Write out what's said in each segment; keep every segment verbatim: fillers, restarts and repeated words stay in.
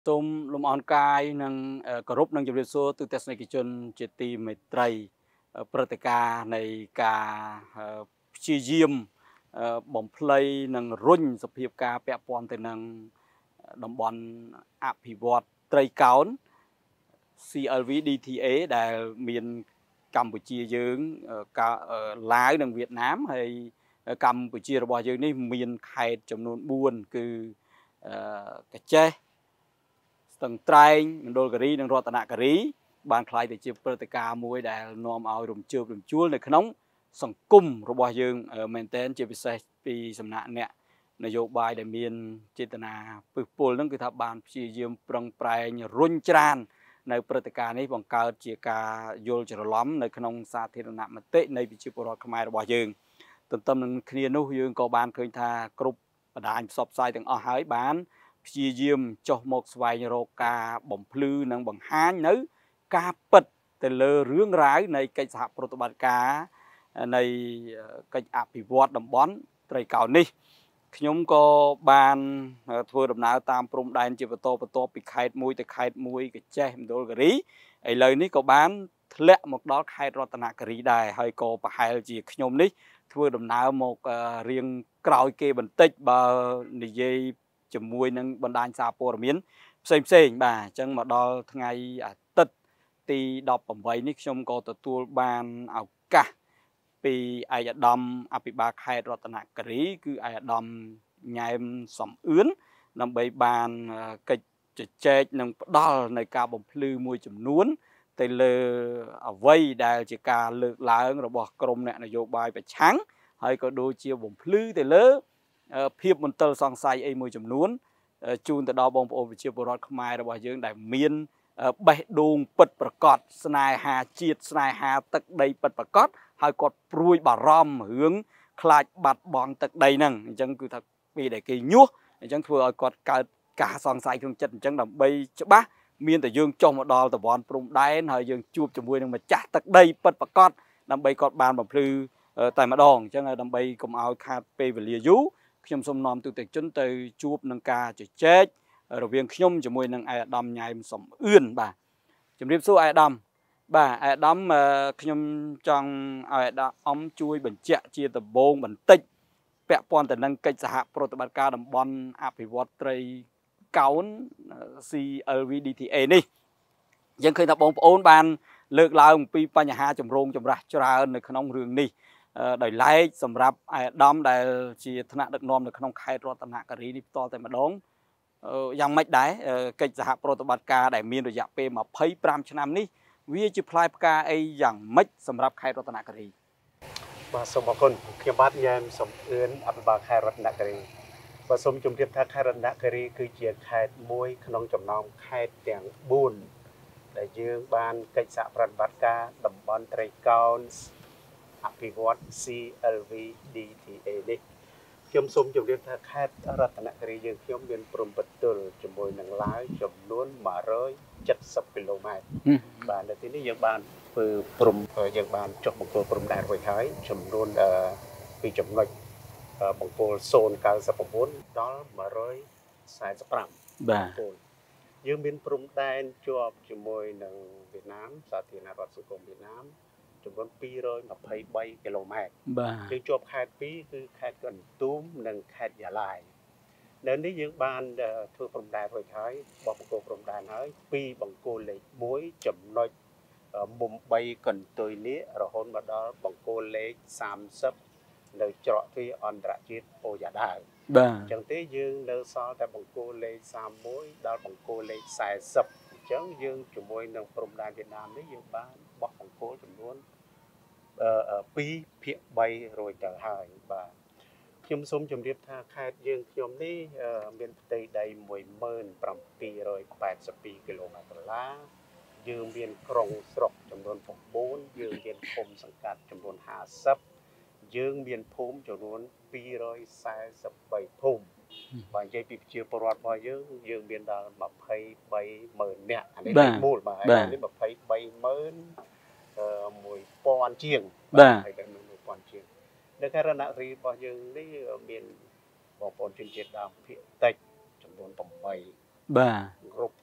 សូមលំអរកាយនិងគោរពនឹងជម្រាបសួរទូទស្សនិកជនជាទីមេត្រីព្រឹត្តិការណ៍នៃការព្យាយាមបំភ្លៃនិងរុញសភាពការពាក់ព័ន្ធទៅនឹងតំបន់អភិវឌ្ឍត្រីកោណ ซี แอล วี ดี ที เอ ដែលមានកម្ពុជាយើងកាឡាវនិងវៀតណាមហើយកម្ពុជារបស់យើងនេះមានខេត្តចំនួនបួនគឺកាចេះស្ទឹងត្រែងមណ្ឌលគិរីនិងរតនគិរីបានក្លាយទៅជាព្រឹត្តិការណ៍មួយដែលនាំឲ្យរំជើបរំជួលនៅក្នុងសង្គមរបស់យើងមែនទែនជាពិសេសពីសំណាក់អ្នកនយោបាយដែលមានចេតនាពឹសពុលហ្នឹងគឺថាបានព្យាយាមប្រឹងប្រែងរុញច្រាននៅព្រឹត្តិការណ៍នេះបង្កើតជាការយល់ច្រឡំនៅក្នុងសាធារណមតិនៃប្រជាពលរដ្ឋខ្មែររបស់យើងទន្ទឹមនឹងគ្នានោះយើងក៏បានឃើញថាគ្រប់បណ្ដាញផ្សព្វផ្សាយទាំងអស់ហើយបានព្យាយាមចុះមកស្វែងរកការបំភ្លឺនិងបង្ហាញនៅការពិតទៅលើរឿងរ៉ាវនៃកិច្ចសហប្រតិបត្តិការនៃកិច្ចអភិវឌ្ឍតំបន់ត្រីកោណនេះខ្ញុំក៏បានធ្វើដំណើរតាមព្រំដែនជាបន្តបន្ទាប់ពីខេត្តមួយទៅខេត្តមួយកញ្ចេះមណ្ឌលគិរីឥឡូវនេះក៏បានធ្លាក់មកដល់ខេត្តរតនគិរីដែរហើយក៏ប្រហែលជាខ្ញុំនេះធ្វើដំណើរមករៀងក្រោយគេបន្តិចបើនិយាយជាមួយនឹងបណ្ដាញសារព័ត៌មានផ្សេងផ្សេងបាទអញ្ចឹងមកដល់ថ្ងៃអាទិត្យទីដប់ប្រាំបីនេះខ្ញុំក៏ទទួលបានឱកាសពីឯកឧត្តមអភិបាលខេត្តរតនគិរីគឺឯកឧត្តមញ៉ែមសំអឿនដើម្បីបានកិច្ចជជែកនិងផ្ដល់នៅការបំភ្លឺមួយចំនួនទៅលើអ្វីដែលជាការលើកឡើងរបស់ក្រមអ្នកនយោបាយប្រឆាំងហើយក៏ដូចជាបំភ្លឺទៅលើភាពមន្ទិលសង្ស័យអីមួយចំនួនជូនទៅដល់បងប្អូនប្រជាពលរដ្ឋខ្មែររបស់យើងដែលមានបេះដូងពិតប្រាកដស្នេហាជាតិស្នេហាទឹកដីពិតប្រាកដហើយគាត់ព្រួយបារម្ភរឿងខ្លាចបាត់បង់ទឹកដីហ្នឹងអញ្ចឹងគឺថាពេលដែលគេញុះអញ្ចឹងធ្វើឲ្យគាត់កើតការសង្ស័យក្នុងចិត្តអញ្ចឹងដើម្បីច្បាស់មានតែយើងចុះមកដល់តំបន់ព្រំដែនហើយយើងជួបជាមួយនឹងម្ចាស់ទឹកដីពិតប្រាកដដើម្បីគាត់បានបំភ្លឺតែម្ដងអញ្ចឹងដើម្បីកុំឲ្យខាតពេលវេលាយូរខ្ញុំសូមនាំទូទាំងជនទៅជួបនឹងការជជែករវាងខ្ញុំជាមួយនឹងឯកឧត្តមញ៉ែមសំអឿនបាទជំរាបសួរឯកឧត្តមបាទឯកឧត្តមខ្ញុំចង់ឲ្យឯកឧត្តមជួយបញ្ជាក់ជាដំបូងបន្តិចពាក់ព័ន្ធទៅនឹងកិច្ចសហប្រតិបត្តិការតំបន់អភិវឌ្ឍត្រីកោណ ซี แอล วี ดี ที เอ នេះយើងឃើញថាបងប្អូនបានលើកឡើងអំពីបញ្ហាចម្រូងចម្រាសច្រើននៅក្នុងរឿងនេះដោយឡែកសម្រាប់ឯកឧត្តមដែលជាថ្នាក់ដឹកនាំនៅក្នុងខេត្តរតនគិរីនេះផ្ទាល់តែម្ដងយ៉ាងម៉េចដែរកិច្ចសហប្រតិបត្តិការដែលមានរយៈពេលម្ភៃប្រាំឆ្នាំនេះវាជាផ្លែផ្កាអីយ៉ាងម៉េចសម្រាប់ខេត្តរតនគិរីបាទសូមអរគុណខ្ញុំបាទញ៉ែមសំអឿនអភិបាលខេត្តរតនគិរីបាទសូមជម្រាបថាខេត្តរតនគិរីគឺជាខេត្តមួយក្នុងចំណោមខេត្តទាំងបួនដែលយើងបានកិច្ចសហប្រតិបត្តិការតំបន់ត្រីកោណអភិវឌ្ឍ ซี แอล วี ดี ที เอ នេះខ្ញុំសូមជម្រាបថាខេត្តរតនគិរីយើងខ្ញុំមានព្រំប្រទល់ជាមួយនឹងឡាវចំនួនមួយរយចិតសិបគីឡូម៉ែត្របាទនៅទីនេះយើងបានធ្វើព្រំយើងបានចុះបង្គោលព្រំដែនរួចហើយចំនួនពីចំណុចបង្គោលศูนย์ เก้าสิบเก้าដល់មួយរយសែនសិបប្រាំបាទយើងមានព្រំដែនជាប់ជាមួយនឹងវៀតណាមសាធារណរដ្ឋសង្គមវៀតណាមចំនួនពីររយម្ភៃបីគីឡូម៉ែត្របាទយើងជាប់ខេត្តពីរគឺខេត្តកន្ទុំនិងខេត្តយ៉ាឡៃនៅនេះយើងបានធ្វើព្រំដែនរួចហើយបោះបង្គោលព្រំដែនហើយពីបង្គោលលេខមួយចំណុចមុំបីកន្ទុយនេះរហូតមកដល់បង្គោលលេខសាមសិបនៅច្រកទ្វារអន្តរជាតិអូយ៉ាដាវបាទអញ្ចឹងទេយើងនៅសល់តែបង្គោលលេខសាមមួយដល់បង្គោលលេខសែសិបអញ្ចឹងយើងជាមួយនឹងព្រំដែនវៀតណាមនេះយើងបានបោះបង្គោលចំនួនពីរភាគបីរួចទៅហើយបាទខ្ញុំសូមជម្រាបថាខេត្តយើងខ្ញុំនេះមានផ្ទៃដីមួយម៉ឺនប្រាំពីររយបែបសិបពីរគីឡូម៉ែត្រដុល្លារយើងមានក្រុងស្រុកចំនួន៩យើងមានឃុំសង្កាត់ចំនួនហាសិបយើងមានភូមិចំនួនពីររយសែនសិបបីភូមិបើនិយាយពីប្រជាពលរដ្ឋរបស់យើងយើងមានដល់ម្ភៃបីម៉ឺននាក់អានេះមូលបាទនេះម្ភៃបីម៉ឺនមួយពាន់ជាងបាទហើយតែមួយពាន់ជាងនៅខេត្តរតនគិរីរបស់យើងនេះមានបងប្អូនជនជាតិដើមភាគតិចចំនួន8 បាទគ្រប់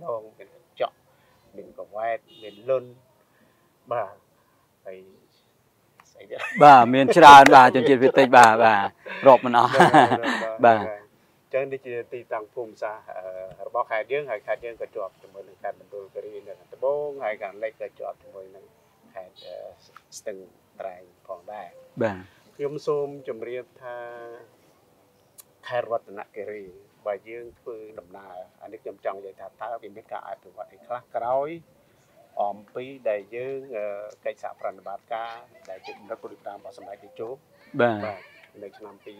ងមានកញ្ចក់មានកវ៉ែតមានលុនបាទហើយស្អីទៀតបាទមានច្រើនបាទជនជាតិភាគតិចបាទបាទរាប់មិនអស់បាទចឹងនេះជាទីតាំងភូមិសាស្ត្ររបស់ខេត្តយើងហើយខេត្តយើងក៏ជាប់ជាមួយនឹងខេត្តមណ្ឌលគិរីនៅខាងត្បូងហើយខាងលិចក៏ជាប់ជាមួយនឹងខេត្តស្ទឹងត្រែងផងដែរបាទខ្ញុំសូមជម្រាបថាខេត្តរតនគិរីបើយើងធ្វើដំណើរអានេះខ្ញុំចង់និយាយថាតើវាមានការអភិវឌ្ឍអីខ្លះក្រោយអំពីដែលយើងកិច្ចសហប្រតិបត្តិការដែលជាកម្រិតពុទ្ធិតាមរបស់សម្ដេចតេជោបាទនៅឆ្នាំពី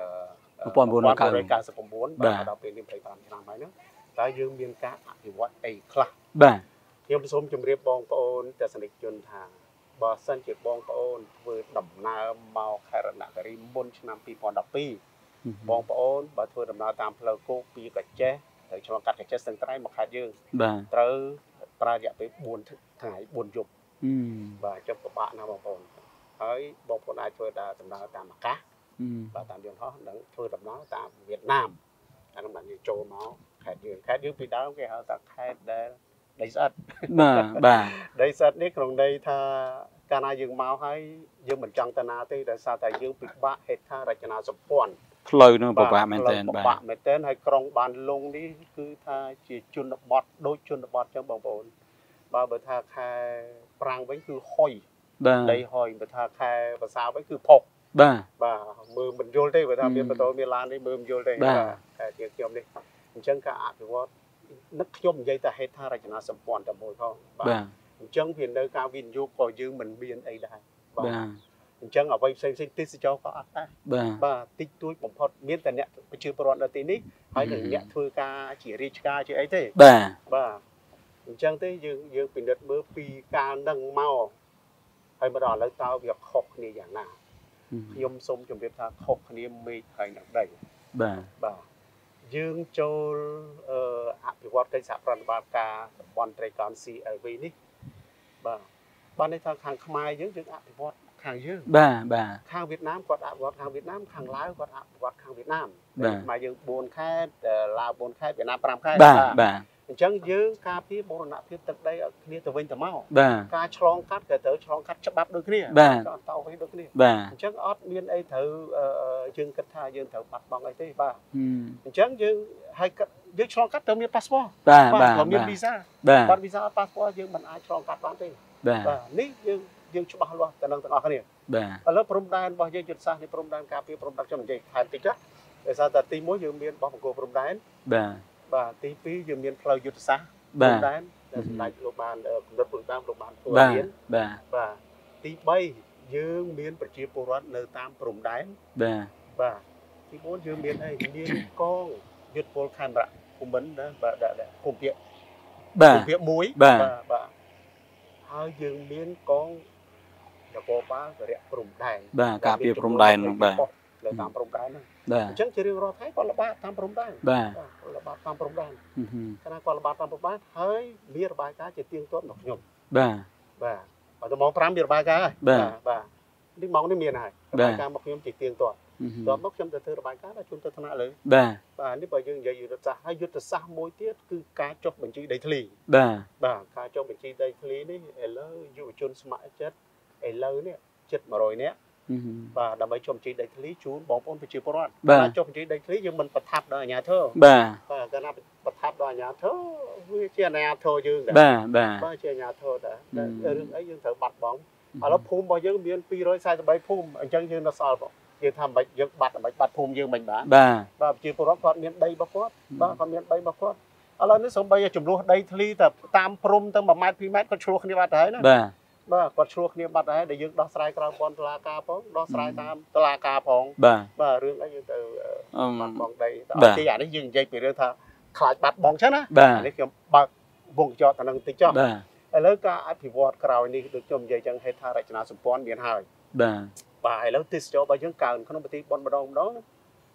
một nghìn bốn trăm chín mươi chínបាទដល់ពេលនេះยี่สิบห้าឆ្នាំហើយហ្នឹងតើយើងមានការអភិវឌ្ឍអីខ្លះបាទខ្ញុំសូមជម្រាបបងប្អូនទស្សនិកជនថាបើសិនជាបងប្អូនធ្វើដំណើរមកខេត្តរតនគិរីមុនឆ្នាំពីរពាន់ដប់ពីរបងប្អូនបើធ្វើដំណើរតាមផ្លូវគោកពីកាចេះទៅឆ្លងកាត់កាចេះស្ទឹងត្រែងមកខេត្តយើងបាទត្រូវប្រើរយៈពេលបួនថ្ងៃបួនយប់អឺបាទចុះពិបាកណាស់បងប្អូនហើយបងប្អូនអាចធ្វើដំណើរតាមអាកាសបាទតាមយន្តហោះនិងធ្វើដំណើរតាមវៀតណាមអានោះបានយើងចូលមកខេត្តយើងខេត្តយើងពីដើមគេហៅថាខេត្តដែលដីស្អិតបាទបាទដីស្អិតនេះក្នុងន័យថាកាលណាយើងមកហើយយើងមិនចង់ទៅណាទេដោយសារតែយើងពិបាកហេដ្ឋារចនាសម្ព័ន្ធផ្លូវនោះពិបាកមែនទែនបាទពិបាកមែនទែនហើយក្រុងបានលុងនេះគឺថាជាជនបទដូចជនបទចឹងបងប្អូនបើបើថាខែប្រាំងវិញគឺហុយដីហុយបើថាខែវស្សាវិញគឺផុសបាទបាទមើលមិនយល់ទេបើថាមានម៉ូតូមានឡាននេះមើលមិនយល់ទេបាទតែជាខ្ញុំនេះអញ្ចឹងការអភិវឌ្ឍនឹកខ្ញុំនិយាយតែហេដ្ឋារចនាសម្ព័ន្ធតែមួយផងបាទអញ្ចឹងវានៅការវិនិយោគក៏យើងមិនមានអីដែរបាទអញ្ចឹងអ្វីផ្សេងផ្សេងទេសចរក៏អត់ដែរបាទតិចតួចបំផុតមានតែអ្នកប្រជាពលរដ្ឋនៅទីនេះហើយនឹងអ្នកធ្វើការជារាជការជាអីទេបាទបាទអញ្ចឹងទេយើងយើងពិនិត្យមើលពីការនឹងមកហើយមកដល់ឥឡូវតើវាខុសគ្នាយ៉ាងណាខ្ញុំសូមជម្រាបថាខុសគ្នាមេឃហើយនឹងដីបាទបាទយើងចូលអភិវឌ្ឍកិច្ចសហប្រតិបត្តិការតំបន់ត្រីកោណ ซี แอล วี នេះបាទបានន័យថាខាងខ្មែរយើងយើងអភិវឌ្ឍខាងយើងបាទបាទខាងវៀតណាមគាត់អភិវឌ្ឍខាងវៀតណាមខាងឡាវគាត់អភិវឌ្ឍខាងវៀតណាមខ្មែរយើងបួនខេត្តឡាវបួនខេត្តវៀតណាមប្រាំខេត្តបាទបាទអញ្ចឹងយើងការពារបូរណភាពទឹកដីឲ្យគ្នាទៅវិញទៅមកការឆ្លងកាត់ក៏ត្រូវឆ្លងកាត់ច្បាប់ដូចគ្នាបាទតទៅវិញដូចគ្នាបាទអញ្ចឹងអត់មានអីត្រូវយើងគិតថាយើងត្រូវបាត់បង់អីទេបាទអញ្ចឹងយើងហើយយើងឆ្លងកាត់ត្រូវមានប៉ាសពតបាទបាទត្រូវមានវីសាបាត់វីសាអត់ប៉ាសពតយើងមិនអាចឆ្លងកាត់បានទេបាទនេះយើងយើងច្បាស់លាស់ទៅនឹងទាំងអស់គ្នាបាទឥឡូវព្រំដែនរបស់យើងយុទ្ធសាស្ត្រនេះព្រំដែនការពារព្រំដែនខ្ញុំនិយាយខែតិចណាដោយសារតែទីមួយយើងមានបោះបង្គោលព្រំដែនបាទបាទទីពីរយើងមានផ្លូវយុទ្ធសាស្ត្រព្រំដែនដែលសម្ដេចលោកបានកម្រិតព្រំដែនលោកបានធ្វើមានបាទបាទទីបីយើងមានប្រជាពលរដ្ឋនៅតាមព្រំដែនបាទបាទទីបួនយើងមានអីមានកងយុទ្ធពលខេមរៈភូមិន្ទណាបាទដាក់ភូមិភាគបាទភូមិភាគមួយបាទបាទហើយយើងមានកងនគរបាលរយៈព្រំដែនបាទការពារព្រំដែនបាទនៅតាមព្រំដែនហ្នឹងបាទអញ្ចឹងជារៀងរាល់ថ្ងៃគាត់ល្បាតតាមព្រំដែនបាទគាត់ល្បាតតាមព្រំដែនគណៈគាត់ល្បាតតាមព្រំដែនហើយមានរបាយការណ៍ជាទៀងទាត់របស់ខ្ញុំបាទបាទបើទៅម៉ោងប្រាំមានរបាយការណ៍ហើយបាទបាទនេះម៉ោងនេះមានហើយរបាយការណ៍របស់ខ្ញុំជាទៀងទាត់តបមកខ្ញុំទៅធ្វើរបាយការណ៍ដល់ជូនទៅថ្នាក់លើបាទបាទនេះបើយើងនិយាយយុទ្ធសាស្ត្រហើយយុទ្ធសាស្ត្រមួយទៀតគឺការចុះបញ្ជីដីធ្លីបាទបាទការចុះបញ្ជីដីធ្លីនេះឥឡូវយុវជនស្ម័គ្រចិត្តឥឡូវនេះជិតmột trămនាក់បាទដើម្បីចុះបញ្ជីដីធ្លីជូនបងប្អូនប្រជាពលរដ្ឋការចុះបញ្ជីដីធ្លីយើងមិនប្រថាប់ដល់អាជ្ញាធរបាទបាទកាលណាប្រថាប់ដល់អាជ្ញាធរវាជាអាជ្ញាធរយើងដែរបាទបាទបាទជាអាជ្ញាធរដែររឿងអីយើងត្រូវបាត់បង់ឥឡូវភូមិរបស់យើងមានពីររយសែនបីភូមិអញ្ចឹងយើងនៅសល់យើងថាមិនយើងបាត់មិនបាត់ភូមិយើងមិនបានបាទបាទប្រជាពលរដ្ឋគាត់មានដីរបស់គាត់បាទគាត់មានដីរបស់គាត់ឥឡូវនេះសូម្បីតែចំនួនដីធ្លីតែតាមព្រំទៅមួយម៉ែត្រពីរម៉ែត្រគាត់ឆ្លោះគ្នាបាត់ហើយណាបាទបាទគាត់ឆ្លោះគ្នាបាត់ហើយដែលយើងដោះស្រាយក្រៅព័ន្ធតុលាការផងដោះស្រាយតាមតុលាការផងបាទបាទរឿងអីយើងទៅបាត់បង់ដីតែអត់ទេអានេះយើងនិយាយពីរឿងថាខ្លាចបាត់បង់ចឹងណាអានេះខ្ញុំបើកវងកញ្ចក់ទៅនឹងតិចចុះបាទឥឡូវការអភិវឌ្ឍក្រោយនេះដូចខ្ញុំនិយាយចឹងហេដ្ឋារចនាសម្ព័ន្ធមានហើយបាទបាទឥឡូវទេសចររបស់យើងកើនក្នុងប្រទេសបនម្ដងម្ដងប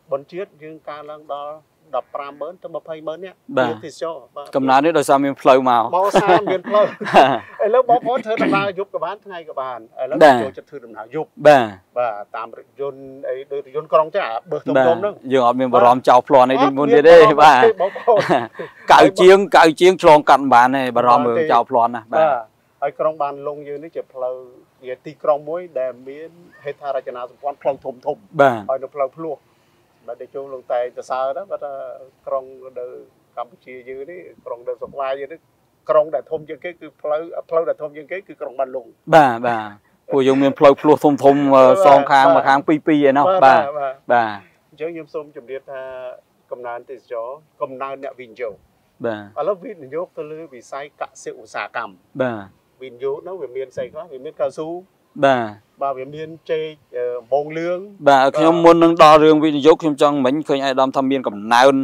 បនជាតិយើងការឡើងដល់đập pram bớn tới một phẩy mớn nhé, thì cho cầm nát đấy đôi sao miền phơi màu, màu sao miền phơi, ấy lúc bó bó thưa đầm nào giúp các bạn ngay các bạn, ấy lúc cho cho thưa đầm nào giúp, và tạm dồn ấy đôi dồn con chứ à, bờ thùng thùng đó, giờ họ miền bờ ròm chào phò này đi muốn đi đây bà, cạo chiếng cạo chiếng tròn cặn bàn này bờ ròm bờ chào phò nè, bà, ấy con bàn lông như nó chụp phơi, vậy thì con muối đèm miến hết thà ra cho nào con phơi thùng thùng, ấy nó phơi phơi mà để chung lông tay từ xa đó, bắt con từ Campuchia dưới đấy, con từ Sóc Vai dưới đấy, con đã thôm trên cái cứ phơi phơi đã thôm trên cái cứ con bàn lùng. Bà bà, cô dùng miền phơi phơi thôm thôm song khang mà khang pi pi vậy nó, bà bà. Chứ như xôm chấm điệp ha, cầm nàn thì cho cầm nàn nẹo vinh dầu. Bà. À lớp vinh dầu tôi lưu bị say cả sự xả cầm. Bà. Vinh dầu nó về miền say quá, về miền cao su. Bà. Bà về miền chơi bông lương. Bà khi muốn nâng đo riêng vinh dầu khi trong mình khơi ai đam tham miền cầm nàn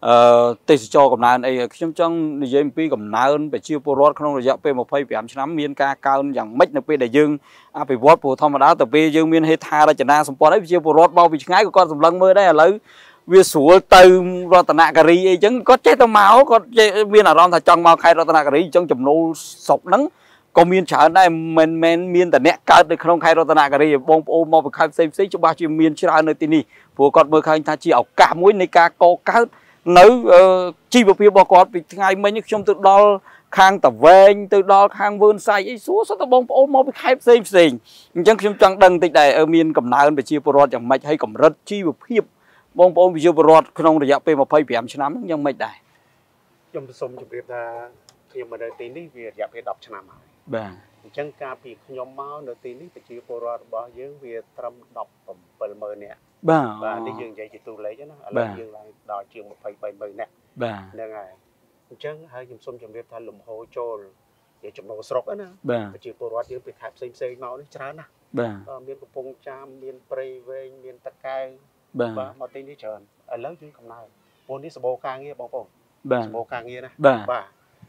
tây cho cầm nàn ấy khi trong đi em pi cầm nàn phải chiêu porot không rồi dạo pe một phẩy bảy năm miền ca caoอย่างmấy nó pe đại dương à phải vót phù thông mà đá từ pe dương miền hay tha ra chợ na sầm pon đấy chiêu porot bao bị ngay của con sầm lăng mơ đấy là lấy việc sủa từ Ratana Kari ấy chứ có chết tao máu có viên là ron thà trong mau khai Ratana Kari trong chùm nô sọc nắng còn miền chợ đây mình mình miền tại nẹt cao được không khai Ratana Kari bông ôm mau bị khai xem xí cho ba chiều miền chợ nơi tini phù con mơ khai ta chỉ ở cả mũi này cả co cá nấu chi vào phía bò cọt vì ngày mấy những trong từ đó khang tập ven từ đó khang vươn sai ấy số số tao bông ôm mau bị khai xem xí chẳng trong trong đằng tịch này ở miền cầm nao về chiều porot chẳng mạch hay cầm rất chi vào phía bông bông video bọt không được dạo pe một phẩy bảy năm nhưng mấy đại trong sông chụp điệp là khi mà đời tin đi việc dạo pe đọc cho nam bà chẳng cả vì nhóm máu đời tin đi về chiều bọt bao nhiêu việc trầm đọc phẩm bờ mờ nè bà và đi dừng vậy thì tôi lấy cho nó là dừng lại đòi chiều một phẩy bảy mươi nè bà nên ngày chẳng hai trong sông chụp điệp thay lùm hồ trôi để chụp nổ sọc đó nè bà chiều bọt những việc hạp xây xây máu nó chán nè bà miền Cà Phông Cham miền Prey về miền Tắc Cai bà mà tin đi chờn ở lớn dưới cầm này bốn đi sờ bồ ca nghe bông bông bà sờ bồ ca nghe này bà bà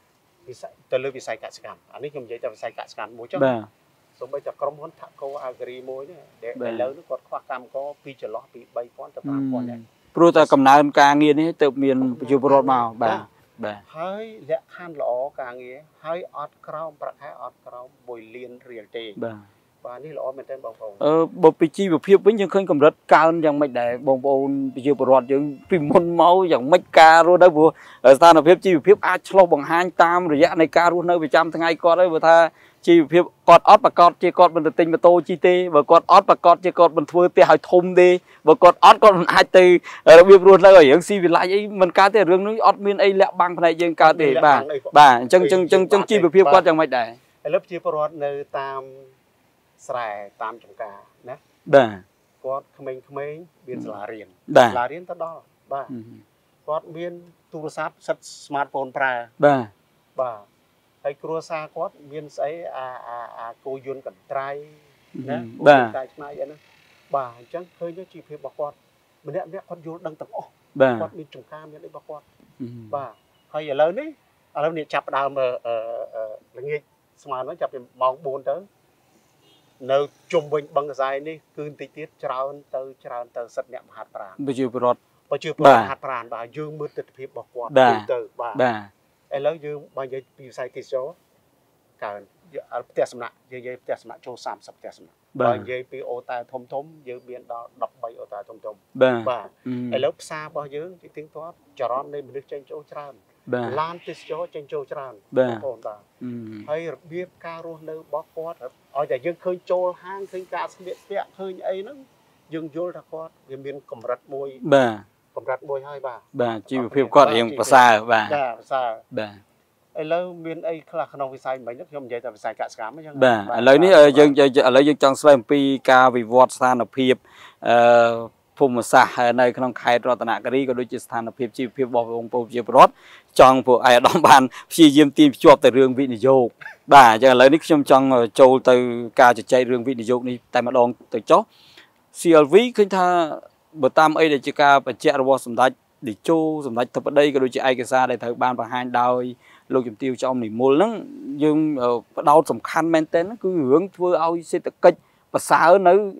vì sai từ lưu vì sai cả scan anh ấy không dễ cho sai cả scan mỗi chỗ bà số bây giờ con muốn thắc câu agri mỗi đấy để để lớn nó còn khoa cam có pi chở lót bị bay phón tập tám phón này pro ta cầm nao ca nghe đấy từ miền chiều bọt màu bà bà hơi lẹ khan lõ ca nghe hơi ọt crown bạc hơi ọt crown bồi liên riêng tê bà vàนี่ล้อมันเต้นบองๆเออบ่ไปจี้บ่เพียบវិញយើងឃើញកម្រិតកើនយ៉ាងម៉េចដែរបងប្អូនប្រជាពលរដ្ឋយើងពីមុនមកយ៉ាងម៉េចការរស់នៅព្រោះស្ថានភាពជីវភាពអាចឆ្លុះបង្ហាញតាមរយៈនៃការរស់នៅប្រចាំថ្ងៃគាត់ហើយបើថាជីវភាពគាត់អត់ប្រកបជាគាត់មិនទៅទិញម៉ូតូជិះទេបើគាត់អត់ប្រកបជាគាត់មិនធ្វើផ្ទះឲ្យធំទេបើគាត់អត់គាត់មិនអាចទៅរបៀបរស់នៅឲ្យរឿងស៊ីវិល័យអីមិនកើតទេរឿងនេះអត់មានអីលាក់បាំងផ្នែកយើងកើតទេបាទបាទអញ្ចឹងអញ្ចឹងអញ្ចឹងជីវភាពគាត់យ៉ាងម៉េចដែរឥឡូវប្រជាពលរដ្ឋនៅតាមស្រែតាមចំការណាបាទគាត់ក្មេងៗមានសាលារៀនសាលារៀនទៅដល់បាទគាត់មានទូរស័ព្ទសិត smartphone ប្រើបាទបាទហើយគ្រួសារគាត់មានស្អីអាអាអាគោយន្តកន្ត្រៃណាបាទតែឆ្នៃអីហ្នឹងបាទអញ្ចឹងឃើញជីវភាពរបស់គាត់ម្នាក់ម្នាក់គាត់យល់ដឹងទាំងអស់គាត់មានចំការមានអីរបស់គាត់បាទហើយឥឡូវនេះឥឡូវនេះចាប់ដើមអឺល្ងាចស្មានហ្នឹងចាប់ពីម៉ោងbốnទៅនៅជុំវិញបឹងកសែនេះគឺបន្តិចទៀតច្រើនទៅច្រើនទៅសិតអ្នកមហាប្រាណប្រជាពលរដ្ឋប្រជាពលរដ្ឋមហាប្រាណបាទយើងមើលទស្សនវិជ្ជារបស់គាត់ទៅបាទបាទឥឡូវយើងបើនិយាយពីវិស័យទេសចរកើនផ្ទះសំណាក់យើងនិយាយផ្ទះសំណាក់ចូលសាមសិបផ្ទះសំណាក់បើនិយាយពីអូតែធំធំយើងមានដល់ដប់បីអូតែធំធំបាទឥឡូវផ្សាររបស់យើងទីទៀងទាត់ចរន្តនៃមនុស្សចេញចូលច្រើនឡានទេសចរចេញចូលច្រើនបងប្អូនបាទហើយរបៀបការរស់នៅរបស់គាត់ឲ្យតែយើងឃើញចូលហាងឃើញការស្លៀកពាក់ឃើញអីហ្នឹងយើងយល់ថាគាត់វាមានកម្រិតមួយបាទកម្រិតមួយហើយបាទបាទជីវភាពគាត់រៀងប្រសើរបាទបាទប្រសើរបាទឥឡូវមានអីខ្លះក្នុងវិស័យមិញខ្ញុំនិយាយតែវិស័យកសិកម្មអញ្ចឹងបាទឥឡូវនេះយើងឥឡូវយើងចង់ស្វែងអំពីការវិវត្តស្ថានភាពអឺភូមិសាស្ត្រនៅក្នុងខេត្តរតនគិរីក៏ដូចជាស្ថានភាពជីវភាពរបស់បងប្អូនប្រជាពលរដ្ឋចង់ពួកអាយដាមបានព្យាយាមទាញភ្ជាប់ទៅរឿងវិនិយោគបាទអញ្ចឹងឥឡូវនេះខ្ញុំចង់ចូលទៅការជជែករឿងវិនិយោគនេះតែម្ដងទៅចុះ ซี แอล វី ឃើញថាបើតាមអីដែលជាការបញ្ជាក់របស់សម្ដេចតេជោសម្ដេចធិបតីក៏ដូចជាឯកសារដែលត្រូវបានបង្ហាញដោយលោកជំទាវ ចោមនិមលហ្នឹងយើងផ្ដោតសំខាន់មែនទែនគឺរឿងធ្វើឲ្យសេដ្ឋកិច្ចប្រសើរនៅ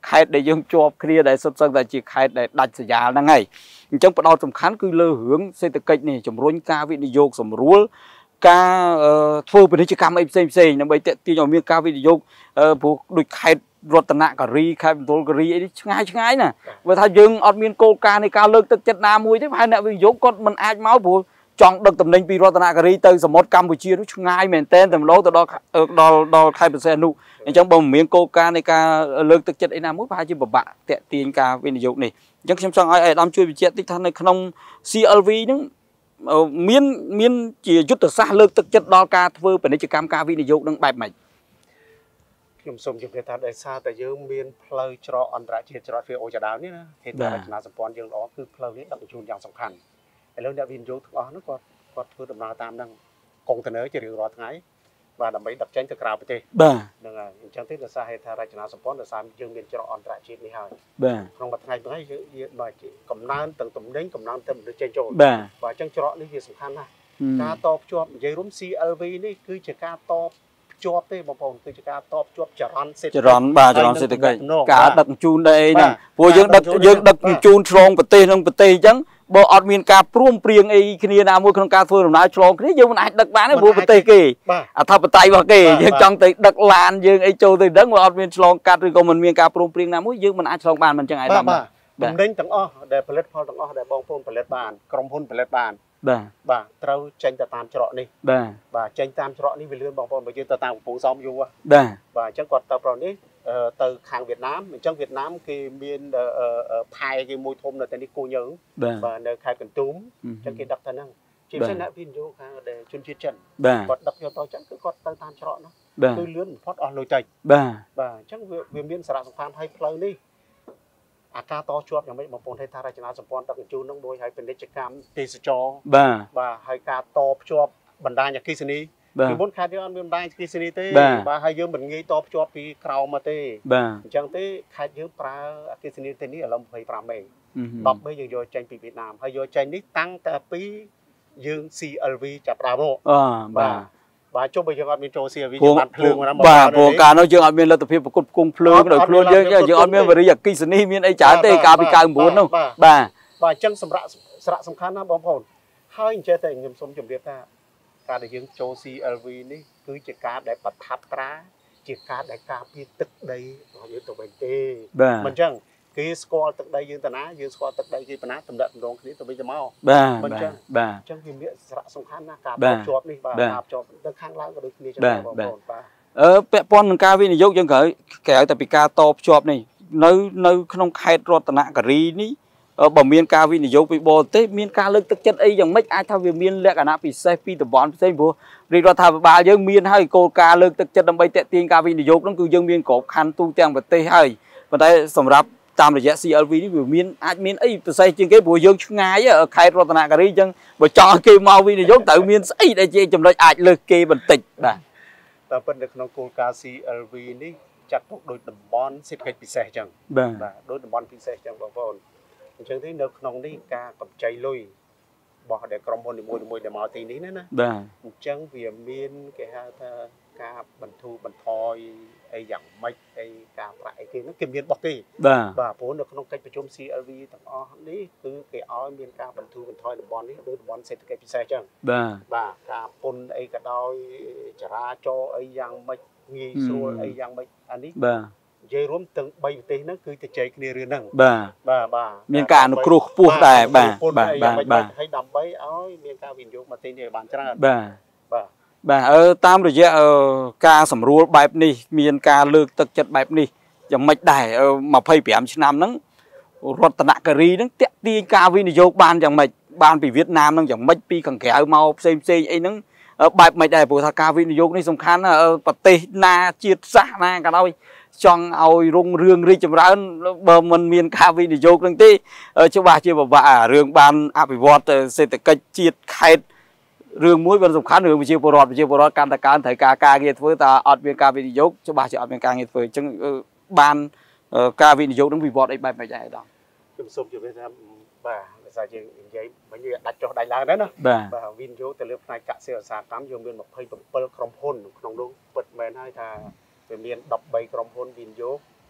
ខេត្តដែលយើងជាប់គ្នាដែលសុទ្ធសឹងតែជាខេត្តដែលដាច់ស្រយាលហ្នឹងហើយអញ្ចឹងផ្ដោតសំខាន់គឺលើរឿងសេដ្ឋកិច្ចនេះជំរុញការវិនិយោគសម្រួលការធ្វើពាណិជ្ជកម្មអីផ្សេងផ្សេងដើម្បីទាក់ទាញឲ្យមានការវិនិយោគព្រោះដូចខេត្តរតនគិរីខេត្តមណ្ឌលគិរីអីនេះឆ្ងាយឆ្ងាយណាបើថាយើងអត់មានគោលការណ៍នៃការលើកទឹកចិត្តណាមួយទេប្រហែលអ្នកវិនិយោគគាត់មិនអាចមកព្រោះចង់ដឹកតំណែងពីរតនគិរីទៅសមុទ្រកម្ពុជានោះឆ្ងាយមែនទែនតែម្ដងទៅដល់ដល់ដល់ខេត្តបរសេនុអញ្ចឹងបើមិនមានគោលការណ៍នៃការលើកទឹកចិត្តអីណាមួយប្រហែលជាពិបាកតាក់ទាញការវិនិយោគនេះអញ្ចឹងខ្ញុំចង់ឲ្យអាយដាមជួយបញ្ជាក់តិចថានៅក្នុង C L V ហ្នឹងមានមានជាយុទ្ធសាស្ត្រលើកទឹកចិត្តដល់ការធ្វើពាណិជ្ជកម្មការវិនិយោគនឹងបែបម៉េចខ្ញុំសូមជម្រាបថាដោយសារតែយើងមានផ្លូវច្រកអន្តរជាតិច្រក V O ជាដើមនេះណាហេតុតែរចនាសម្ព័ន្ធយើងល្អគឺផ្លូវនេះដឹកជញ្ជូនយ៉ាងសំខាន់ឥឡូវអ្នកវិនិយោគទាំងអស់ហ្នឹងគាត់គាត់ធ្វើដំណើរតាមហ្នឹងកុងតឺន័រជារៀងរាល់ថ្ងៃបាទដើម្បីដឹកចេញទៅក្រៅប្រទេសបាទហ្នឹងហើយអញ្ចឹងទេដោយសារហេតុថារចនាសម្ព័ន្ធដោយសារយើងមានច្រកអន្តរជាតិនេះហើយបាទក្នុងមួយថ្ងៃមួយថ្ងៃយើងដូចជាកំណើនទាំងទំនិញកំណើនទាំងមនុស្សចេញចូលបាទបាទអញ្ចឹងច្រកនេះវាសំខាន់ណាស់ការតភ្ជាប់និយាយរួម C L V នេះគឺជាការតភ្ជាប់ទេបងប្អូនគឺជាការតភ្ជាប់ចរន្តសេដ្ឋកិច្ចចរន្តបាទចរន្តសេដ្ឋកិច្ចការដឹកជញ្ជូនដែរអីហ្នឹងព្រោះយើងដឹកយើងដឹកជញ្ជូនឆ្លងប្រទេសនឹងប្រទេសអញ្ចឹងបើអត់មានការព្រមព្រៀងអីគ្នាណាមួយក្នុងការធ្វើដំណើរឆ្លងគ្នាយើងមិនអាចដឹកបានទេព្រោះប្រទេសគេអធិបតេយ្យរបស់គេយើងចង់ទៅដឹកឡានយើងអីចូលទៅដឹងបើអត់មានឆ្លងកាត់ឬក៏មិនមានការព្រមព្រៀងណាមួយយើងមិនអាចឆ្លងបានមិនអញ្ចឹងឯងបាទតំណែងទាំងអស់ដែលផលិតផលទាំងអស់ដែលបងប្អូនផលិតបានក្រុមហ៊ុនផលិតបានបាទបាទត្រូវចេញទៅតាមច្រកនេះបាទបាទចេញតាមច្រកនេះវាលឿនបងប្អូនបើយើងទៅតាមកំពង់សោមយូរបាទបាទអញ្ចឹងគាត់ទៅប្រទេសនេះទៅខាងវៀតណាមអញ្ចឹងវៀតណាមគេមានផែគេមួយធំនៅទីនេះគូញើបាទនៅខេត្តកន្ទុំអញ្ចឹងគេដឹកទៅហ្នឹងជាពិសេសអ្នកវិនិយោគខាងដែលជនជាតិចិនគាត់ដឹកយកទៅអញ្ចឹងគឺគាត់ទៅតាមច្រកនោះគឺលឿនបំផុតអស់លុយតិចបាទបាទអញ្ចឹងវាមានសារៈសំខាន់ឲ្យផ្លូវនេះអាការតជាប់យ៉ាងម៉េចបងប្អូនថារចនាសម្ព័ន្ធដឹកជញ្ជូននឹងមួយហើយពាណិជ្ជកម្មទេសចរបាទបាទហើយការតភ្ជាប់បណ្ដាញអគ្គិសនីពីមុនខេត្តយើងអត់មានបណ្ដាញអគ្គិសនីទេបាទហើយយើងមិនងាយតភ្ជាប់ពីក្រៅមកទេបាទអញ្ចឹងទេខេត្តយើងប្រើអគ្គិសនីទេនេះឥឡូវยี่สิบห้าមេដប់មេយើងយកចេញពីវៀតណាមហើយយកចេញនេះតាំងតែពីយើង C L V ចាប់ដើមមកអបាទបាទចុះបើយើងអត់មានចូល C L V យើងបានភ្លើងណាបាទព្រោះកាលនោះយើងអត់មានលទ្ធភាពប្រគល់ផ្គង់ភ្លើងដោយខ្លួនយើងយើងអត់មានវរិយអគ្គិសនីមានអីច្រើនទេកាលពីninety nineនោះបាទបាទអញ្ចឹងសម្រាប់សារៈសំខាន់ណាបងប្អូនហើយអញ្ចឹងតែខ្ញុំសូមជម្រាបថាការដែលយើងចូល C L V នេះគឺជាការដែលប្រថាប់ត្រាជាការដែលការពារទឹកដីរបស់យើងទៅវិញទេមិនអញ្ចឹងគេស្គាល់ទឹកដីយើងទៅណាយើងស្គាល់ទឹកដីគេប៉ុណ្ណាតំណែងតំណងគ្នាទៅវិញទៅមកបាទអញ្ចឹងបាទអញ្ចឹងវាមានសារៈសំខាន់ណាស់ការតភ្ជាប់នេះបាទការភ្ជាប់ទៅខាងឡើងក៏ដូចគ្នាចឹងបងប្អូនបាទអឺពាក់ព័ន្ធនឹងការវិនិយោគយើងក្រៅក្រៅតែពីការតភ្ជាប់នេះនៅនៅក្នុងខេត្តរតនគិរីនេះបើមានការវិនិយោគពីបរទេសមានការលើកទឹកចិត្តអីយ៉ាងម៉េចអាចថាវាមានលក្ខណៈពិសេសពីតំបន់ផ្សេងព្រោះរាជរដ្ឋាភិបាលយើងមានហើយគោលការណ៍លើកទឹកចិត្តដើម្បីទាក់ទាញការវិនិយោគនោះគឺយើងមានក្របខ័ណ្ឌទូទាំងប្រទេសហើយប៉ុន្តែសម្រាប់តាមរយៈ C L V នេះវាមានអាចមានអីពិសេសជាងគេព្រោះយើងឆ្ងាយខេត្តរតនគិរីអញ្ចឹងបើចង់គេមកវិនិយោគត្រូវមានស្អីដែលជាចំណុចអាចលើសគេបន្តិចបាទតែប៉ុន្តែក្នុងគោលការណ៍ C L V នេះចាត់ទុកដោយតំបន់សេដ្ឋកិច្ចពិសេសអញ្ចឹងបាទដោយតំបន់ពិសេសអញ្ចឹងបងប្អូនអញ្ចឹងទេនៅក្នុងនេះការកម្ចីលុយរបស់ដែលក្រុមហ៊ុននីមួយៗដែលមកទីនេះណាណាបាទអញ្ចឹងវាមានគេហៅថាការបន្ធូរបន្ថយអីយ៉ាងម៉េចអីការប្រាក់អីគេហ្នឹងគេមានរបស់គេបាទបាទព្រោះនៅក្នុងកិច្ចប្រជុំ C L V ទាំងអស់នេះគឺគេឲ្យមានការបន្ធូរបន្ថយតំបន់នេះដោយតំបន់សេដ្ឋកិច្ចពិសេសអញ្ចឹងបាទបាទការពន្ធអីក៏ដោយចរាចរណ៍អីយ៉ាងម៉េចងាយស្រួលអីយ៉ាងម៉េចអានេះបាទនិយាយរួមទាំងបីប្រទេសហ្នឹងគឺទៅចែកគ្នារឿងហ្នឹងបាទបាទបាទមានការអនុគ្រោះខ្ពស់ដែរបាទបាទបាទបាទហើយដើម្បីឲ្យមានការវិនិយោគមកទីនេះបានច្រើនបាទបាទបាទអឺតាមរយៈការសម្រួលបែបនេះមានការលើកទឹកចិត្តបែបនេះយ៉ាងម៉េចដែរtwenty-fiveឆ្នាំហ្នឹងរតនគិរីហ្នឹងតាក់ទាញការវិនិយោគបានយ៉ាងម៉េចបានពីវៀតណាមហ្នឹងយ៉ាងម៉េចពីខាងក្រៅមកផ្សេងផ្សេងអីហ្នឹងបែបម៉េចដែរព្រោះថាការវិនិយោគនេះសំខាន់ប្រទេសណាជាតិសាសន៍ណាក៏ដោយចង់ឲ្យរុងរឿងរីកចម្រើនបើមិនមានការវិនិយោគនឹងទេច្បាស់ជាពិបាករឿងបានអភិវឌ្ឍសេដ្ឋកិច្ចជាតិខេត្តរឿងមួយវាសំខាន់រឿងវិជាពលរដ្ឋវិជាពលរដ្ឋកាន់តែកើនត្រូវការការងារធ្វើតែអត់មានការវិនិយោគច្បាស់ជាអត់មានការងារធ្វើអញ្ចឹងបានការវិនិយោគនឹងវិវត្តអីបែបម៉េចដែរដល់ខ្ញុំសូមជម្រាបថាបាទដោយសារយើងនិយាយមិញវាដាច់ចុះដាច់ឡើងដែរណាបាទវិនិយោគទៅលើផ្នែកកសិឧស្សាហកម្មយើងមានtwenty-sevenក្រុមហ៊ុនក្នុងនោះពិតមែនហើយថាវាមានthirteenក្រុមហ៊ុនវិនិយោគគឺ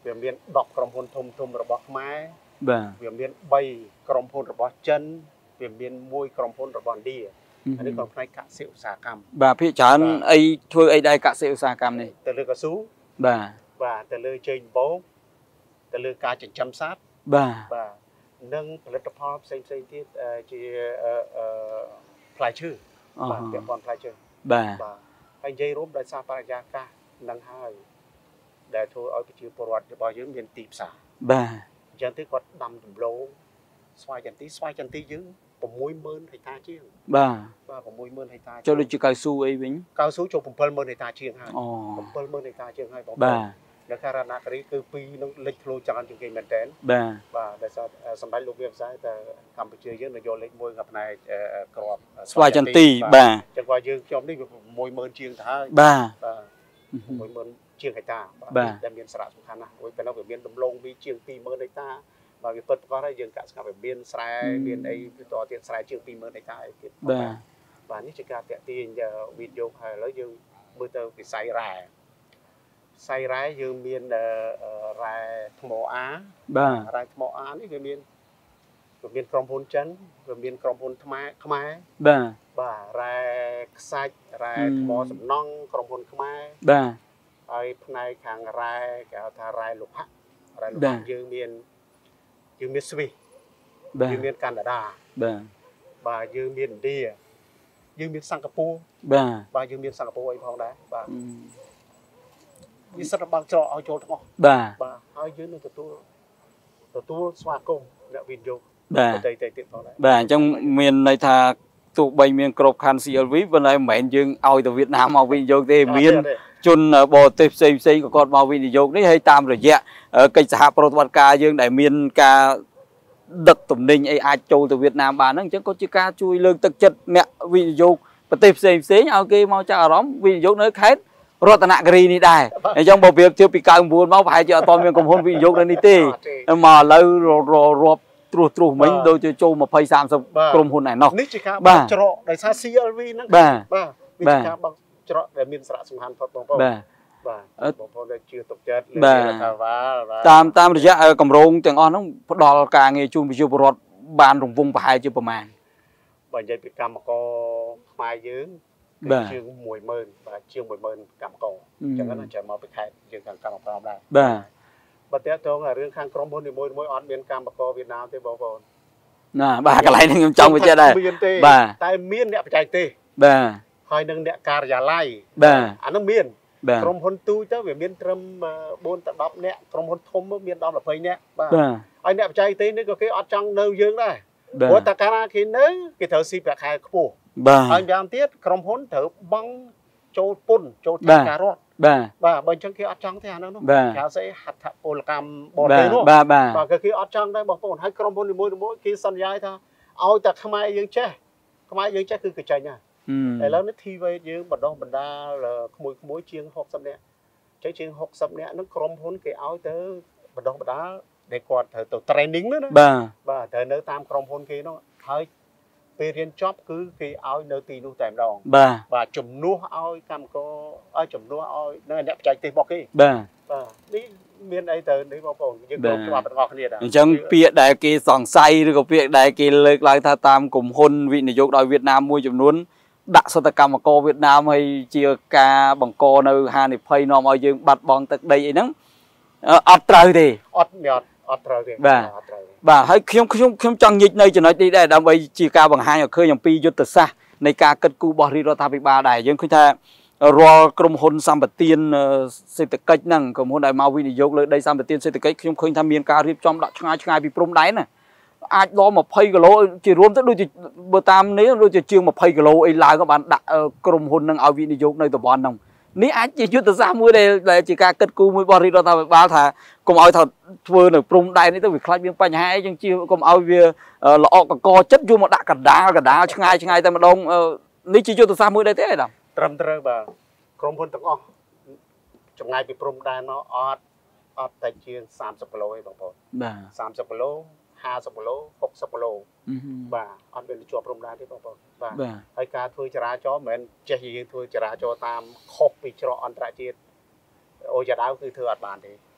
វាមានដប់ក្រុមហ៊ុនធំធំរបស់ខ្មែរបាទវាមានបីក្រុមហ៊ុនរបស់ចិនវាមានមួយក្រុមហ៊ុនរបស់ឥណ្ឌាអានេះក៏ផ្នែកកសិឧស្សាហកម្មបាទភាគច្រើនអីធ្វើអីដែរកសិឧស្សាហកម្មនេះទៅលើកស៊ូបាទបាទទៅលើចេកបោកទៅលើការចិញ្ចឹមសត្វបាទបាទនិងផលិតផលផ្សេងផ្សេងទៀតជាផ្លែឈើបាទពាក់ព័ន្ធផ្លែឈើបាទបាទហើយនិយាយរួមដោយសារបរិយាកាសនឹងហើយដែលធ្វើឲ្យប្រជាពលរដ្ឋរបស់យើងមានទីផ្សារបាទអញ្ចឹងទៅគាត់ដាំដំឡូងស្វាយចន្ទីស្វាយចន្ទីយើង60000ហិកតាជាងបាទបាទ60000ហិកតាចូលដូចជាកៅស៊ូអីវិញកៅស៊ូចូល70000ហិកតាជាងហើយអូ 70000ហិកតាជាងហើយបងបាទនៅការណគិរីគឺពីរនឹងលេចធ្លោច្រើនជាងគេមែនតើបាទបាទដោយសារសម្ដេចលោកវាផ្សាយតែកម្ពុជាយើងនៅយកលេខមួយក្នុងផ្នែកក្របស្វាយចន្ទីបាទអញ្ចឹងគាត់យើងខ្ញុំនេះវា60000ជាងទៅហើយបាទបាទ60000ជាងហិកតាបាទតែមានសារៈសំខាន់ណាស់ព្រោះពេលនោះវាមានដំឡូងវាជាង20000ហិកតាបាទវាពិតប្រាកដហើយយើងកាក់ស្កាប់វាមានស្រែមានអីបន្តទៀតស្រែជាង20000ហិកតាអីទៀតបាទបាទនេះជាការតាក់ទាញវីដេអូហើយឥឡូវយើងមើលទៅវិស័យរ៉ែសៃរ៉ែយើងមានរ៉ែថ្មអាបាទរ៉ែថ្មអានេះវាមានវាមានក្រុមហ៊ុនចិនវាមានក្រុមហ៊ុនខ្មែរខ្មែរបាទបាទរ៉ែខ្សាច់រ៉ែថ្មសំណង់ក្រុមហ៊ុនខ្មែរបាទហើយផ្នែកខាងរ៉ែគេហៅថារ៉ែលោហៈរ៉ែលោហៈយើងមានយើងមានស្វីសយើងមានកាណាដាបាទបាទយើងមានឥណ្ឌាយើងមានសិង្ហបុរីបាទបាទយើងមានសិង្ហបុរីអីផងដែរបាទវាសិតរបស់ច្រកឲ្យចូលទាំងអស់បាទបាទហើយយើងនឹងទទួលទទួលស្វាគមន៍អ្នកវិនិយោគបាទទៅទៅទៀតផងដែរបាទអញ្ចឹងមានន័យថាទោះបីមានក្របខ័ណ្ឌ ซี แอล วี ប៉ុន្តែមិនមែនយើងឲ្យទៅវៀតណាមមកវិនិយោគទេមានជនបរទេសផ្សេងផ្សេងក៏គាត់មកវិនិយោគនេះហើយតាមរយៈកិច្ចសហប្រតិបត្តិការយើងដែលមានការដឹកទំនិញអីអាចចូលទៅវៀតណាមបានហ្នឹងអញ្ចឹងក៏ជាការជួយលើកទឹកចិត្តអ្នកវិនិយោគប្រទេសផ្សេងផ្សេងឲ្យគេមកចាប់អារម្មណ៍វិនិយោគនៅខេត្តរតនគិរីនេះដែរអញ្ចឹងបើប្រៀបធៀបពី九九មកប្រហែលជាអត់ទាន់មានក្រុមហ៊ុនវិនិយោគនៅនេះទេមកឥឡូវរាប់ត្រួសត្រួសមិញដូចជាចូល20 30ក្រុមហ៊ុនឯណោះនេះជាការបើកច្រកដោយសារ ซี แอล วี ហ្នឹងបាទបាទវាជាការបើកច្រកដែលមានសារៈសំខាន់ផុតបងប្អូនបាទបាទបងប្អូនដែលជឿទុកចិត្តលើថាវ៉ាតាមតាមរយៈកម្រងទាំងអស់ហ្នឹងផ្ដល់ការងារជូនប្រជាពលរដ្ឋបានរង្វង់ប្រហែលជាប្រមាណបើនិយាយពីកម្មករខ្មែរយើងជាង10000បាទជាង10000កម្មករអញ្ចឹងណាចាំមកពីខេត្តយើងខាងកម្មករដែរបាទបើតើតើរឿងខាងក្រុមហ៊ុននីមួយៗអត់មានកម្មករវៀតណាមទេបងប្អូនណាបាទកន្លែងនេះខ្ញុំចង់បញ្ជាក់ដែរបាទតែមានអ្នកបច្ចេកទេសបាទហើយនឹងអ្នកការិយាល័យបាទអានឹងមានក្រុមហ៊ុនទូទៅវាមានត្រឹម4ទៅ10នាក់ក្រុមហ៊ុនធំមានដល់20នាក់បាទហើយអ្នកបច្ចេកទេសនេះក៏គេអត់ចង់នៅយើងដែរព្រោះតែកាលណាគេនៅគេត្រូវស៊ីប្រាក់ខែខ្ពស់បាទហើយម្យ៉ាងទៀតក្រុមហ៊ុនត្រូវបង់ចូលពន្ធចូលថវិការដ្ឋបាទបាទបើអញ្ចឹងគេអត់ចង់ទេអានោះនោះគេហៅស្អីហត្ថពលកម្មបរទេសនោះបាទបាទបាទគេអត់ចង់ដែរបងប្អូនហើយក្រុមហ៊ុននីមួយៗគេសន្យាថាឲ្យតែខ្មែរយើងចេះខ្មែរយើងចេះគឺគេចាញ់ហើយឥឡូវនេះ ធី វេ យើងបណ្ដោះបណ្ដាលក្មួយក្មួយជាង60នាក់ចេះជាង60នាក់ហ្នឹងក្រុមហ៊ុនគេឲ្យទៅបណ្ដោះបណ្ដាលដែលគាត់ត្រូវទៅ training ណាបាទបាទត្រូវនៅតាមក្រុមហ៊ុនគេនោះហើយពេលរៀនចប់គឺគេឲ្យនៅទីនោះតែម្ដងបាទបាទជំនួសឲ្យកម្មករឲ្យជំនួសឲ្យនៅអ្នកបច្ចេកទេសរបស់គេបាទបាទនេះមានអីទៅនេះបងប្អូនយើងគ្រប់ច្បាប់ទាំងអស់គ្នាដែរអញ្ចឹងពាក្យដែលគេសង្ស័យឬក៏ពាក្យដែលគេលើកឡើងថាតាមក្រុមហ៊ុនវិនិយោគដោយវៀតណាមមួយចំនួនដាក់សតកម្មករវៀតណាមហើយជាការបង្កនៅហានិភ័យនាំឲ្យយើងបាត់បង់ទឹកដីអីហ្នឹងអត់ត្រូវទេអត់មានអត់អត់ត្រូវទេបាទបាទហើយខ្ញុំខ្ញុំខ្ញុំចង់ញិចនៅចំណុចនេះដែរដើម្បីជាការបង្ហាញឲ្យឃើញអំពីយុទ្ធសាស្ត្រនៃការកិត្តគូរបស់រាជរដ្ឋាភិបាលដែរយើងឃើញថារាល់ក្រុមហ៊ុនសម្បទានសេដ្ឋកិច្ចហ្នឹងក្រុមហ៊ុនដែលមកវិនិយោគលើដីសម្បទានសេដ្ឋកិច្ចខ្ញុំឃើញថាមានការរៀបចំដាក់ឆ្ងាយឆ្ងាយពីព្រំដែនណាអាចដល់20គីឡូជារួមទៅដូចជាបើតាមនេះដូចជាជាង20គីឡូអីឡើងក៏បានដាក់ក្រុមហ៊ុនហ្នឹងឲ្យវិនិយោគនៅតំបន់ហ្នឹងនេះអាចជាយុទ្ធសាស្ត្រមួយដែលជាការកិត្តគូមួយរបស់រាជរដ្ឋាភិបាលថាកុំឲ្យថាធ្វើនៅព្រំដែននេះទៅវាខ្លាចមានបញ្ហាអីចឹងជាកុំឲ្យវាល្អកកចិត្តយកមកដាក់កណ្ដាលកណ្ដាលឆ្ងាយឆ្ងាយតែម្ដងនេះជាយុទ្ធសាស្ត្រមួយដែរទេអាដាមត្រឹមត្រូវបាទក្រុមហ៊ុនទាំងអស់ចម្ងាយពីព្រំដែនមកអត់អត់តែជាង30គីឡូទេបងប្អូនបាទ 30គីឡូ50គីឡូ60គីឡូបាទអត់មានជាប់ព្រំដែនទេបងប្អូនបាទហើយការធ្វើចរាចរណ៍មិនមែនចេះយើងធ្វើចរាចរណ៍តាមខុសពីច្រកអន្តរជាតិអូយ៉ាដាវគឺធ្វើអត់បានទេ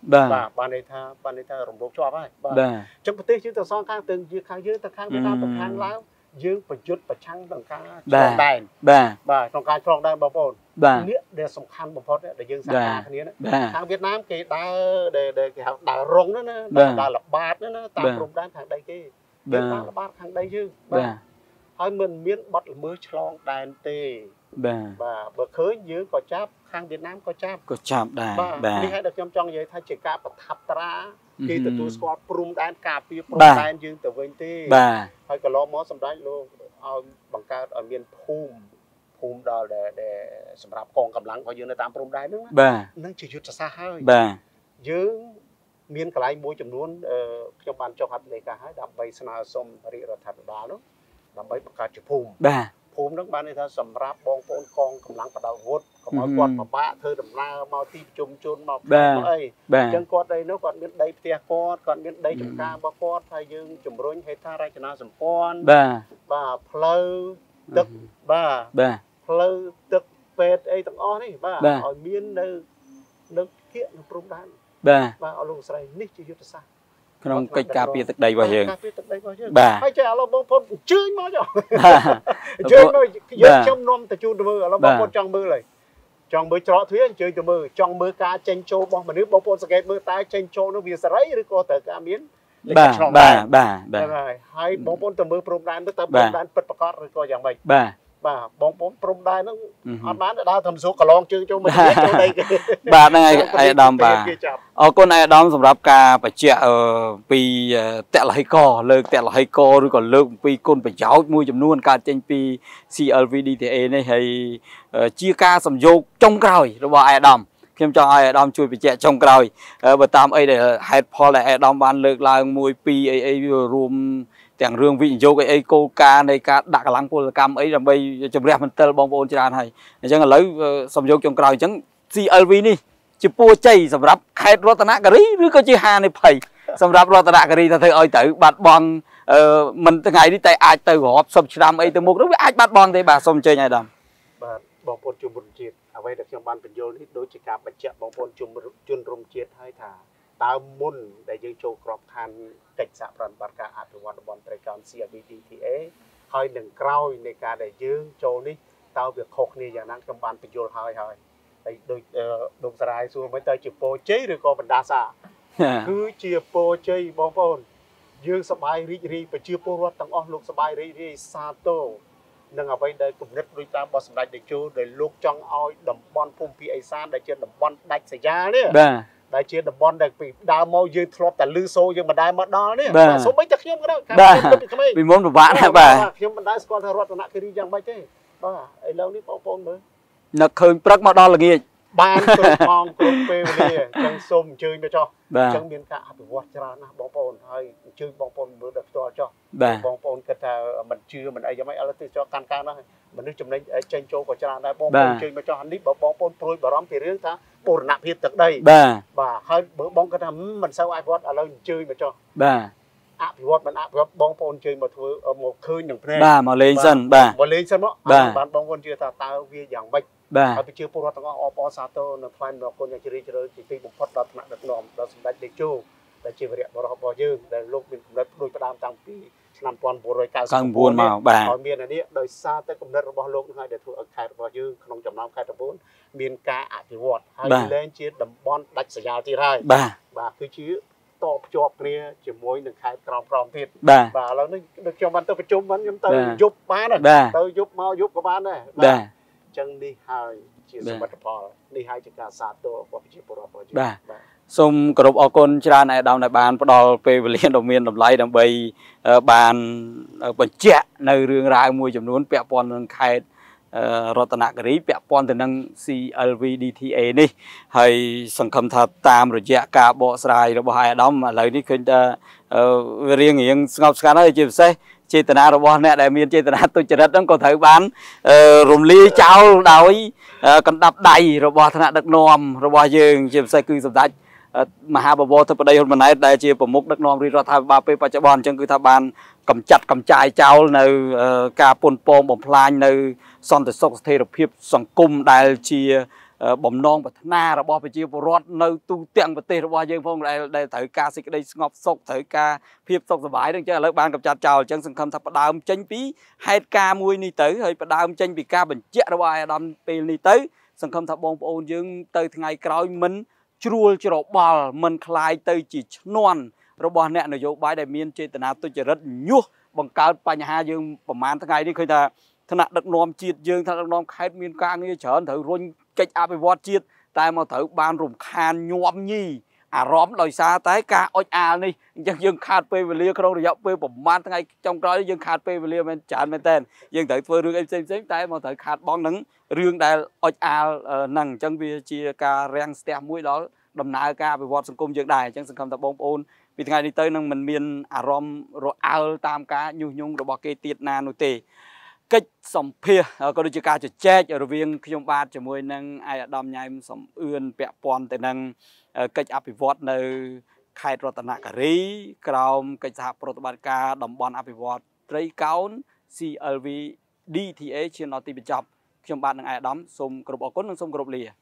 បាទបានន័យថាបានន័យថារំលោភជាប់ហើយបាទអញ្ចឹងប្រទេសយើងទៅសងខាងទៅយើងខាងយើងទៅខាងវៀតណាមទៅខាងឡាវយើងប្រយុទ្ធប្រឆាំងនឹងការឆ្លងដែនបាទបាទក្នុងការឆ្លងដែនបងប្អូននេះដែលសំខាន់បំផុតដែលយើងសហការគ្នាខាងវៀតណាមគេដើរដែលគេហៅដើររងណាដើរល្បាតណាតាមព្រំដែនខាងដីគេយើងដើរល្បាតខាងដីយើងបាទហើយមិនមានបទល្មើសឆ្លងដែនទេបាទបាទបើឃើញយើងក៏ចាប់ខាងវៀតណាមក៏ចាប់ក៏ចាប់ដែរបាទនេះហើយដែលខ្ញុំចង់និយាយថាជាការប្រថាប់ត្រាគេទទួលស្គាល់ព្រំដែនការពារព្រំដែនយើងទៅវិញទេបាទហើយកន្លងមកសម្ដេចលោកឲ្យបង្កើតឲ្យមានភូមិភូមិដល់ដែលសម្រាប់កងកម្លាំងរបស់យើងនៅតាមព្រំដែនហ្នឹងបាទនឹងជាយុទ្ធសាស្ត្រហើយបាទយើងមានកន្លែងមួយចំនួនខ្ញុំបានចុះហត្ថលេខាហើយដើម្បីស្នើសុំរាជរដ្ឋាភិបាលនោះដើម្បីបង្កើតជាភូមិបាទភូមិហ្នឹងបានន័យថាសម្រាប់បងប្អូនកងកម្លាំងបដិវត្តកុំឲ្យគាត់ពិបាកធ្វើដំណើរមកទីប្រជុំជនមកមកអីអញ្ចឹងគាត់អីនោះគាត់មានដីផ្ទះគាត់គាត់មានដីចំការរបស់គាត់ហើយយើងជំរុញហេដ្ឋារចនាសម្ព័ន្ធបាទបាទផ្លូវទឹកបាទបាទផ្លូវទឹកពេទ្យអីទាំងអស់នេះបាទឲ្យមាននៅនៅគៀកនៅព្រំដែនបាទបាទអស់លោកស្រីនេះជាយុទ្ធសាស្ត្រក្នុងកិច្ចការពារទឹកដីរបស់យើងការពារទឹកដីរបស់យើងហើយចេះឥឡូវបងប្អូនអញ្ជើញមកចុះអញ្ជើញមកយើងខ្ញុំនាំទៅជូនទៅមើលឥឡូវបងប្អូនចង់មើលហើយចង់មើលច្រកទ្វារអញ្ជើញទៅមើលចង់មើលការចេញចូលរបស់មនុស្សបងប្អូនសង្កេតមើលតើចេញចូលនោះវាសេរីឬក៏ត្រូវការមានបាទបាទបាទបាទហើយបងប្អូនទៅមើលព្រំដែនទៅតើព្រំដែនពិតប្រាកដឬក៏យ៉ាងម៉េចបាទបាទបងប្អូនព្រំដែនហ្នឹងអត់បានដើរទៅសួរកន្លងជើងចូលមកចូលដីគេបាទហ្នឹងហើយអាយដាមបាទអរគុណអាយដាមសម្រាប់ការបញ្ជាក់ពីតលហិកលើកតលហិកឬក៏លើកពីគុណប្រយោជន៍មួយចំនួនកើតចេញពី ซี แอล วี ดี ที เอ នេះហើយជាការសំយោគចុងក្រោយរបស់អាយដាមខ្ញុំចង់ឲ្យអាដាមជួយបញ្ជាក់ចុងក្រោយបើតាមអីដែលហេតុផលដែលអាដាមបានលើកឡើងមួយពីរអីអីរួមទាំងរឿងវិនិយោគអីអីគោលការណ៍នៃការដាក់កម្លាំងពលកម្មអីដើម្បីជំរះមន្ទិលបងប្អូនច្រើនហើយអញ្ចឹងឥឡូវសំយោគចុងក្រោយអញ្ចឹង ซี แอล วี នេះជាពួរជ័យសម្រាប់ខេត្តរតនគិរីឬក៏ជាហានិភ័យសម្រាប់រតនគិរីថាធ្វើឲ្យទៅបាត់បង់មិនថ្ងៃនេះតែអាចទៅរាប់សិបឆ្នាំអីទៅមុខនោះវាអាចបាត់បង់ទេបាទសូមអញ្ជើញអាយដាមបាទបងប្អូនជនរួមជាតិអ្វីដែលខ្ញុំបានបញ្យល់នេះដូចជាការបញ្ជាក់បងប្អូនជនជនរួមជាតិឲ្យថាតើមុនដែលយើងចូលក្របខ័ណ្ឌកិច្ចសហប្រតិបត្តិការអភិវឌ្ឍតំបន់ត្រីកោណ ซี แอล วี ดี ที เอ ហើយនឹងក្រោយនៃការដែលយើងចូលនេះតើវាខុសគ្នាយ៉ាងណាខ្ញុំបានបញ្យល់ហើយហើយហើយដូចលោកសារាយសួរមិនទៅជាពោជ័យឬក៏បណ្ដាសាគឺជាពោជ័យបងប្អូនយើងសប្បាយរីករាយប្រជាពលរដ្ឋទាំងអស់លោកសប្បាយរីករាយសាទរនឹងអ្វីដែលគំនិតដូចតាមបទសម្ដេចតេជោដែលលោកចង់ឲ្យតំបន់ភូមិភាគឦសានដែលជាតំបន់ដាច់ស្រយាលនេះបាទដែលជាតំបន់ដែលពីដើមមកយើងធ្លាប់តែលឺសូរយើងមិនដែលមកដល់នេះសូម្បីតែខ្ញុំក៏ដោយពីមុនពិបាកណាស់បាទខ្ញុំមិនដែលស្គាល់ថារតនគិរីយ៉ាងម៉េចទេបាទឥឡូវនេះបងប្អូនមើលនឹកឃើញព្រឹកមកដល់ល្ងាចបានគ្រប់ម៉ោងគ្រប់ពេលវេលាអញ្ចឹងសូមអញ្ជើញមកចុះអញ្ចឹងមានការអភិវឌ្ឍច្រើនណាស់បងប្អូនហើយអញ្ជើញបងប្អូនមើលដល់ផ្ទាល់ចុះបងប្អូនគិតថាមិនជឿមិនអីយ៉ាងម៉េចឥឡូវទៅចុះកាន់កាលណាស់មនុស្សចំណេញចេញចូលក៏ច្រើនដែរបងប្អូនអញ្ជើញមកចុះនេះបើបងប្អូនព្រួយបារម្ភពីរឿងថាបូរណភាពទឹកដីបាទបាទហើយបើបងគាត់ថាមិនសូវអភិវឌ្ឍឥឡូវអញ្ជើញមកចុះបាទអភិវឌ្ឍមិនអភិវឌ្ឍបងប្អូនជើញមកធ្វើមកឃើញនឹងភ្នែកបាទមកលេងសិនបាទមកលេងសិនមកបានបងប្អូនជឿថាតើវាយ៉ាងម៉េចហើយប្រជាពលរដ្ឋទាំងអស់អបអរសាទរនៅថ្លែងអរគុណយ៉ាងជ្រាលជ្រៅជាទីបំផុតដល់ថ្នាក់ដឹកនាំដល់សម្ដេចតេជោដែលជាវីរៈបុរសរបស់យើងដែលលោកមានគំនិតដូចផ្ដើមតាំងពីឆ្នាំmột nghìn chín trăm chín mươi chín មកបាទហើយមាននេះដោយសារតែគំនិតរបស់លោកនឹងហើយដែលធ្វើឲ្យខេត្តរបស់យើងក្នុងចំណោមខេត្តទាំងbốnមានការអភិវឌ្ឍហើយលែងជាតំបន់ដាច់ស្រយាលទៀតហើយបាទបាទគឺជាតភ្ជាប់គ្នាជាមួយនឹងខេត្តក្រោមក្រោមទៀតបាទឥឡូវនេះខ្ញុំបានទៅប្រជុំបានខ្ញុំទៅយប់បានទៅយប់មកយប់ក៏បានដែរបាទអញ្ចឹងនេះហើយជាសមិទ្ធផលនេះហើយជាការសាទររបស់ប្រជាពលរដ្ឋរបស់យើងបាទសូមគោរពអរគុណច្រើនអាយដាមដែលបានផ្ដល់ពេលវេលាដ៏មានតម្លៃដើម្បីបានបញ្ជាក់នៅរឿងរ៉ាវមួយចំនួនពាក់ព័ន្ធនឹងខេត្តរតនគិរីពាក់ព័ន្ធទៅនឹង ซี แอล วี ดี ที เอ នេះហើយសង្ឃឹមថាតាមរយៈការបកស្រាយរបស់អាយដាមឥឡូវនេះឃើញថារៀងរៀងស្ងប់ស្ងាត់ហើយជាពិសេសចេតនារបស់អ្នកដែលមានចេតនាទុច្ចរិតហ្នឹងក៏ត្រូវបានរំលាយចោលដោយកណ្ដាប់ដៃរបស់ថ្នាក់ដឹកនាំរបស់យើងជាពិសេសគឺសម្ដេចមហាបវរធិបតីហ៊ុនម៉ាណែតដែលជាប្រមុខដឹកនាំរាជរដ្ឋាភិបាលពេលបច្ចុប្បន្នអញ្ចឹងគឺថាបានកម្ចាត់កម្ចាយចោលនៅការពន្ធពងបំផ្លាញនៅសន្តិសុខស្ថិរភាពសង្គមដែលជាបំណងប្រាថ្នារបស់ប្រជាពលរដ្ឋនៅទូទាំងប្រទេសរបស់យើងផងដែលត្រូវការសេចក្តីស្ងប់សុខត្រូវការភាពសុខសប្បាយនឹងចឹងឥឡូវបានកំចាត់ចោលអញ្ចឹងសង្ឃឹមថាផ្ដើមចេញពីហេតុការណ៍មួយនេះទៅហើយផ្ដើមចេញពីការបញ្ជាក់របស់អាយដាមពេលនេះទៅសង្ឃឹមថាបងប្អូនយើងទៅថ្ងៃក្រោយមិនជ្រួលច្របល់មិនคล้ายទៅជាឈ្នន់របស់អ្នកនយោបាយដែលមានចេតនាទុច្ចរិតញុះបង្កើតបញ្ហាយើងប្រហែលថ្ងៃនេះឃើញថាថ្នាក់ដឹកនាំជាតិយើងថ្នាក់ដឹកនាំខេត្តមានការងារច្រើនត្រូវរុញកិច្ចអភិវឌ្ឍជាតិតែមកត្រូវបានរំខានញាប់ញីអារម្មណ៍ដោយសារតែការអុចអាលនេះអញ្ចឹងយើងខាតពេលវេលាក្នុងរយៈពេលប្រហែលថ្ងៃចុងក្រោយយើងខាតពេលវេលាមែនច្រើនមែនតើយើងត្រូវធ្វើរឿងអីផ្សេងផ្សេងតែមកត្រូវខាតបង់នឹងរឿងដែលអុចអាលហ្នឹងអញ្ចឹងវាជាការរាំងស្ទះមួយដល់ដំណើរការអភិវឌ្ឍសង្គមយើងដែរអញ្ចឹងសង្ឃឹមថាបងប្អូនពីថ្ងៃនេះទៅនឹងមិនមានអារម្មណ៍រអើលតាមការញុះញង់របស់គេទៀតណានោះទេកិច្ចសម្ភាសក៏ដូចជាការជជែករវាងខ្ញុំបាទជាមួយនឹងអាយអាដាមញ៉ៃមសំអឿនពាក់ព័ន្ធទៅនឹងកិច្ចអភិវឌ្ឍនៅខេត្តរតនគិរីក្រោមកិច្ចសហប្រតិបត្តិការតំបន់អភិវឌ្ឍត្រីកោណ C L V D T A ឈានដល់ទីបញ្ចប់ខ្ញុំបាទនឹងអាយអាដាមសូមគោរពអរគុណនិងសូមគោរពលា